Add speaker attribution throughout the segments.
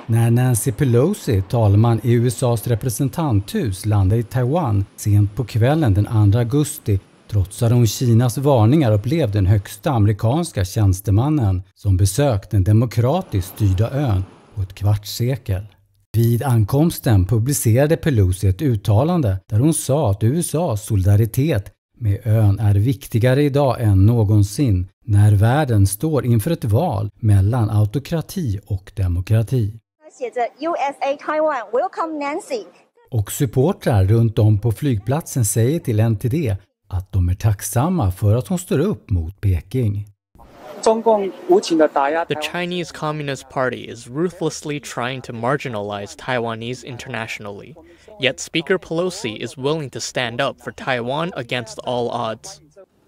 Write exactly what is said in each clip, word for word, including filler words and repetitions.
Speaker 1: När Nancy Pelosi, talman i U S A:s representanthus, landade i Taiwan sent på kvällen den andra augusti trotsade hon Kinas varningar och blev den högsta amerikanska tjänstemannen som besökt den demokratiskt styrda ön på ett kvartssekel. Vid ankomsten publicerade Pelosi ett uttalande där hon sa att U S A:s solidaritet med ön är viktigare idag än någonsin när världen står inför ett val mellan autokrati och demokrati.
Speaker 2: U S A Taiwan, welcome Nancy.
Speaker 1: Och supportrar runt om på flygplatsen säger till N T D att de är tacksamma för att hon står upp mot Peking.
Speaker 3: The Chinese Communist Party is ruthlessly trying to marginalize Taiwanese internationally. Yet Speaker Pelosi is willing to stand up for Taiwan against all odds.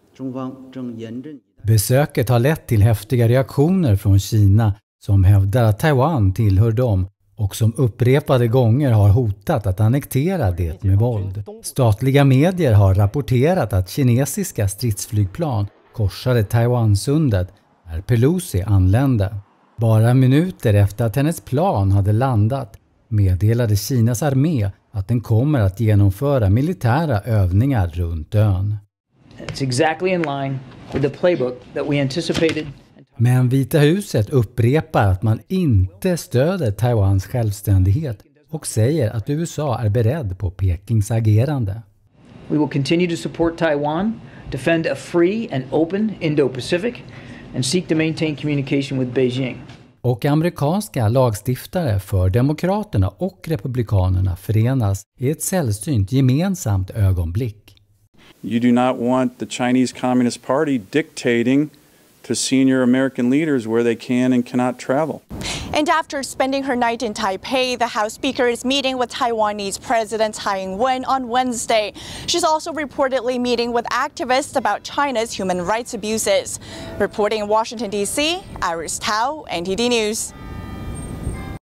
Speaker 1: Besöket har lett till häftiga reaktioner från Kina som hävdar att Taiwan tillhör dem och som upprepade gånger har hotat att annektera det med våld. Statliga medier har rapporterat att kinesiska stridsflygplan korsade Taiwansundet när Pelosi anlände. Bara minuter efter att hennes plan hade landat meddelade Kinas armé att den kommer att genomföra militära övningar runt ön.
Speaker 4: It's exactly in line with the playbook that we anticipated.
Speaker 1: Men Vita huset upprepar att man inte stöder Taiwans självständighet och säger att U S A är beredd på Pekings agerande.
Speaker 4: We will continue to support Taiwan, defend a free and open Indo-Pacific and seek to maintain communication with Beijing.
Speaker 1: Och amerikanska lagstiftare för demokraterna och republikanerna förenas i ett sällsynt gemensamt ögonblick.
Speaker 5: You do not want the Chinese Communist Party dictating to senior American leaders where they can and cannot travel.
Speaker 6: And after spending her night in Taipei, the House Speaker is meeting with Taiwanese President Tsai Ing-wen on Wednesday. She's also reportedly meeting with activists about China's human rights abuses. Reporting in Washington, D C, Iris Tao, N T D News.